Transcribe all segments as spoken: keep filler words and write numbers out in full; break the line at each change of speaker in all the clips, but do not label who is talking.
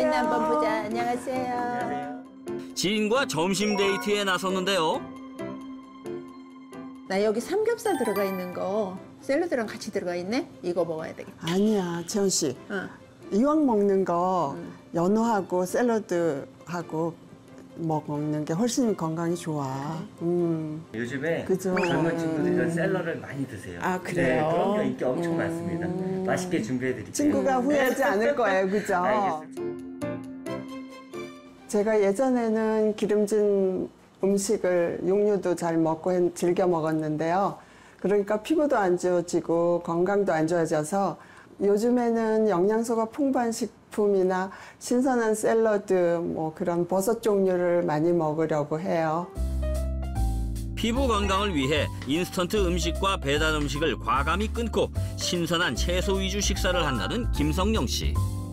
사진 한번 보자. 안녕하세요.
지인과 점심 데이트에 나섰는데요.
나 여기 삼겹살 들어가 있는 거 샐러드랑 같이 들어가 있네? 이거 먹어야 되겠다.
아니야, 지원 씨.
어.
이왕 먹는 거
음.
연어하고 샐러드하고 먹는 게 훨씬 건강이 좋아. 음.
요즘에
그죠?
젊은 친구들은 샐러드를 많이 드세요.
아, 그래요?
네, 그럼요. 인기 엄청
음.
많습니다. 맛있게 준비해드릴게요.
친구가 후회하지 않을 거예요, 그죠?
알겠습니다.
제가 예전에는 기름진 음식을 육류도 잘 먹고 했- 즐겨 먹었는데요. 그러니까 피부도 안 좋아지고 건강도 안 좋아져서 요즘에는 영양소가 풍부한 식품이나 신선한 샐러드, 뭐 그런 버섯 종류를 많이 먹으려고 해요.
피부 건강을 위해 인스턴트 음식과 배달 음식을 과감히 끊고 신선한 채소 위주 식사를 한다는 김성령 씨.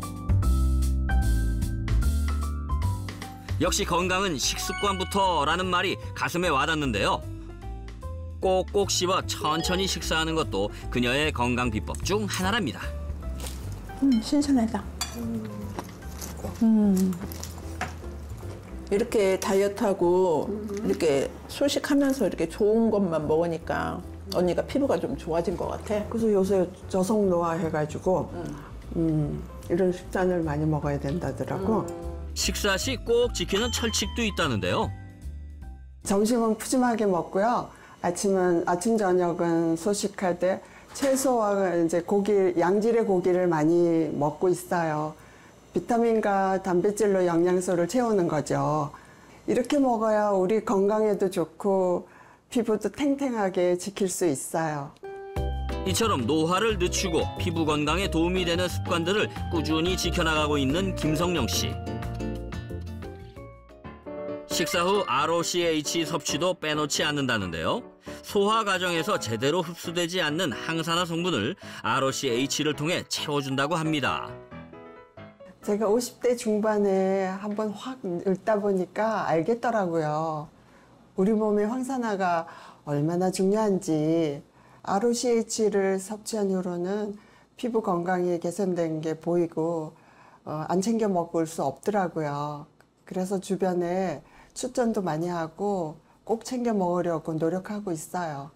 역시 건강은 식습관부터라는 말이 가슴에 와닿는데요. 꼭꼭 씹어 천천히 식사하는 것도 그녀의 건강 비법 중 하나랍니다.
음, 신선하다. 음. 이렇게 다이어트하고 이렇게 소식하면서 이렇게 좋은 것만 먹으니까 언니가 피부가 좀 좋아진 것 같아.
그래서 요새 저속 노화 해가지고 음. 음, 이런 식단을 많이 먹어야 된다더라고.
음.
식사 시 꼭 지키는 철칙도 있다는데요.
점심은 푸짐하게 먹고요. 아침은 아침 저녁은 소식하되 채소와 이제 고기, 양질의 고기를 많이 먹고 있어요. 비타민과 단백질로 영양소를 채우는 거죠. 이렇게 먹어야 우리 건강에도 좋고 피부도 탱탱하게 지킬 수 있어요.
이처럼 노화를 늦추고 피부 건강에 도움이 되는 습관들을 꾸준히 지켜나가고 있는 김성령 씨. 식사 후 알오씨에이치 섭취도 빼놓지 않는다는데요. 소화 과정에서 제대로 흡수되지 않는 항산화 성분을 알오씨에이치를 통해 채워준다고 합니다.
제가 오십 대 중반에 한번 확 늙다 보니까 알겠더라고요. 우리 몸의 황산화가 얼마나 중요한지. 알오씨에이치를 섭취한 이후로는 피부 건강이 개선된 게 보이고 어, 안 챙겨 먹을 수 없더라고요. 그래서 주변에 추천도 많이 하고 꼭 챙겨 먹으려고 노력하고 있어요.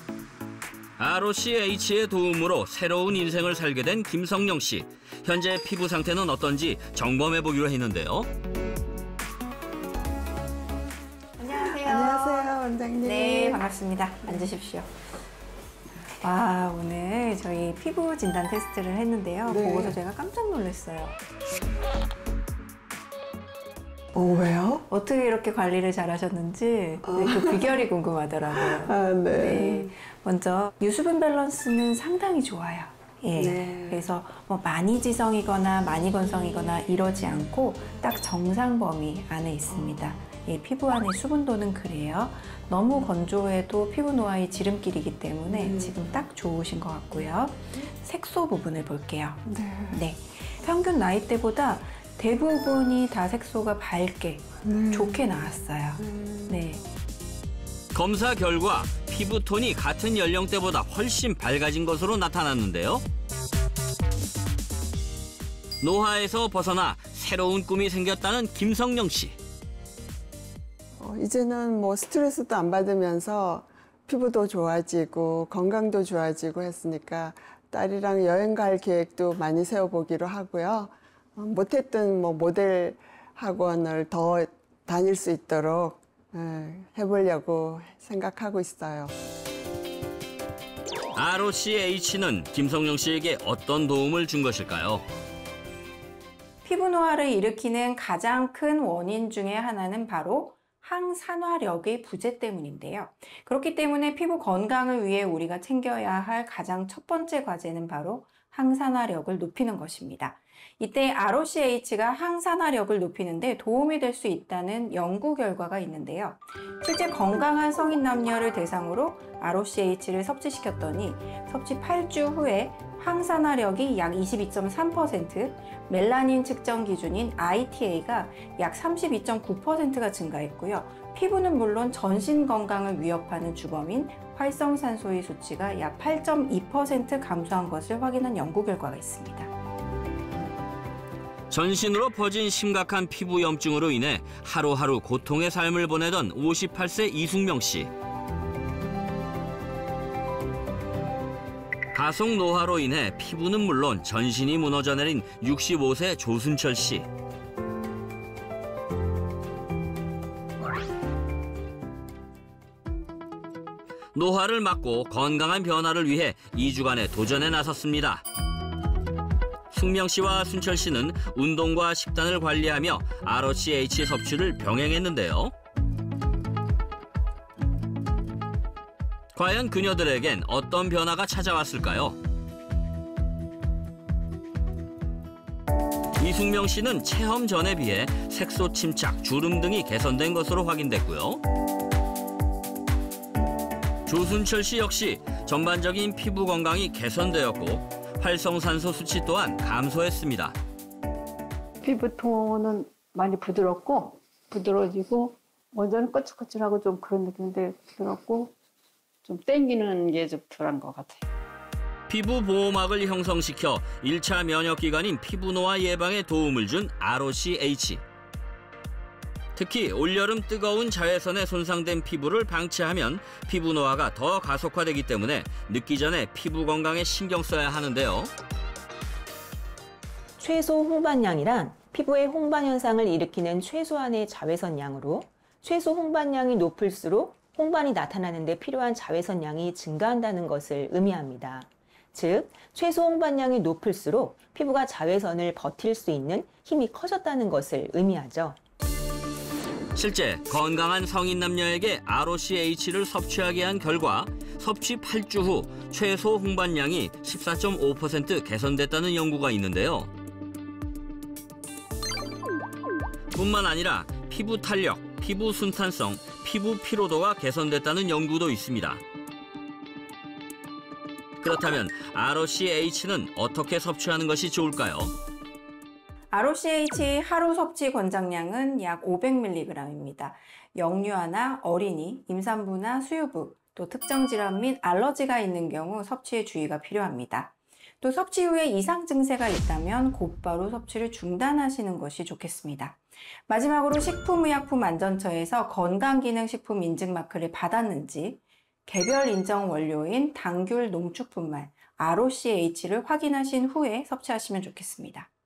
알오씨에이치의 도움으로 새로운 인생을 살게 된 김성령 씨. 현재 피부 상태는 어떤지 점검해 보기로 했는데요.
안녕하세요.
안녕하세요, 원장님.
네, 반갑습니다. 앉으십시오. 와, 오늘 저희 피부 진단 테스트를 했는데요.
네.
보고서 제가 깜짝 놀랐어요.
어, 왜요?
어떻게 이렇게 관리를 잘 하셨는지 네, 그 비결이 궁금하더라고요.
아, 네.
네. 먼저 유수분 밸런스는 상당히 좋아요. 예.
네.
그래서 뭐 많이 지성이거나 많이 건성이거나 이러지 않고 딱 정상 범위 안에 있습니다. 예, 피부 안의 수분도는 그래요. 너무 건조해도 피부 노화의 지름길이기 때문에
음.
지금 딱 좋으신 것 같고요. 색소 부분을 볼게요.
네.
네. 평균 나이대보다 대부분이 다 색소가 밝게
음.
좋게 나왔어요.
음.
네.
검사 결과 피부톤이 같은 연령대보다 훨씬 밝아진 것으로 나타났는데요. 노화에서 벗어나 새로운 꿈이 생겼다는 김성령 씨.
어, 이제는 뭐 스트레스도 안 받으면서 피부도 좋아지고 건강도 좋아지고 했으니까 딸이랑 여행 갈 계획도 많이 세워보기로 하고요. 어, 못했던 뭐 모델 학원을 더 다닐 수 있도록 예, 해보려고 생각하고 있어요.
알오씨에이치는 김성령 씨에게 어떤 도움을 준 것일까요?
피부 노화를 일으키는 가장 큰 원인 중에 하나는 바로 항산화력의 부재 때문인데요. 그렇기 때문에 피부 건강을 위해 우리가 챙겨야 할 가장 첫 번째 과제는 바로 항산화력을 높이는 것입니다. 이때 알오씨에이치가 항산화력을 높이는 데 도움이 될 수 있다는 연구 결과가 있는데요. 실제 건강한 성인 남녀를 대상으로 알오씨에이치를 섭취시켰더니 섭취 팔 주 후에 항산화력이 약 이십이 점 삼 퍼센트, 멜라닌 측정 기준인 아이티에이가 약 삼십이 점 구 퍼센트가 증가했고요. 피부는 물론 전신 건강을 위협하는 주범인 활성산소의 수치가 약 팔 점 이 퍼센트 감소한 것을 확인한 연구 결과가 있습니다.
전신으로 퍼진 심각한 피부 염증으로 인해 하루하루 고통의 삶을 보내던 오십팔 세 이숙명 씨. 가속 노화로 인해 피부는 물론 전신이 무너져 내린 육십오 세 조순철 씨. 노화를 막고 건강한 변화를 위해 이 주간의 도전에 나섰습니다. 숙명 씨와 순철 씨는 운동과 식단을 관리하며 알오씨에이치 섭취를 병행했는데요. 과연 그녀들에겐 어떤 변화가 찾아왔을까요? 이숙명 씨는 체험 전에 비해 색소 침착, 주름 등이 개선된 것으로 확인됐고요. 조순철 씨 역시 전반적인 피부 건강이 개선되었고 활성산소 수치 또한 감소했습니다.
피부톤은 많이 부드럽고 부드러워지고 먼저는 거칠거칠하고 좀 그런 느낌인데 부드럽고 좀 땡기는 게 좀 덜한 것 같아요.
피부 보호막을 형성시켜 일 차 면역 기관인 피부 노화 예방에 도움을 준 알오씨에이치. 특히 올여름 뜨거운 자외선에 손상된 피부를 방치하면 피부 노화가 더 가속화되기 때문에 늦기 전에 피부 건강에 신경 써야 하는데요.
최소 홍반량이란 피부의 홍반 현상을 일으키는 최소한의 자외선 양으로 최소 홍반량이 높을수록 홍반이 나타나는 데 필요한 자외선 양이 증가한다는 것을 의미합니다. 즉, 최소 홍반량이 높을수록 피부가 자외선을 버틸 수 있는 힘이 커졌다는 것을 의미하죠.
실제 건강한 성인 남녀에게 알오씨에이치를 섭취하게 한 결과 섭취 팔 주 후 최소 홍반량이 십사 점 오 퍼센트 개선됐다는 연구가 있는데요. 뿐만 아니라 피부 탄력, 피부 순탄성, 피부 피로도가 개선됐다는 연구도 있습니다. 그렇다면 알오씨에이치는 어떻게 섭취하는 것이 좋을까요?
알오씨에이치 하루 섭취 권장량은 약 오백 밀리그램입니다. 영유아나 어린이, 임산부나 수유부, 또 특정 질환 및 알러지가 있는 경우 섭취에 주의가 필요합니다. 또 섭취 후에 이상 증세가 있다면 곧바로 섭취를 중단하시는 것이 좋겠습니다. 마지막으로 식품의약품안전처에서 건강기능식품 인증 마크를 받았는지 개별 인정 원료인 당귤 농축분말 알오씨에이치를 확인하신 후에 섭취하시면 좋겠습니다.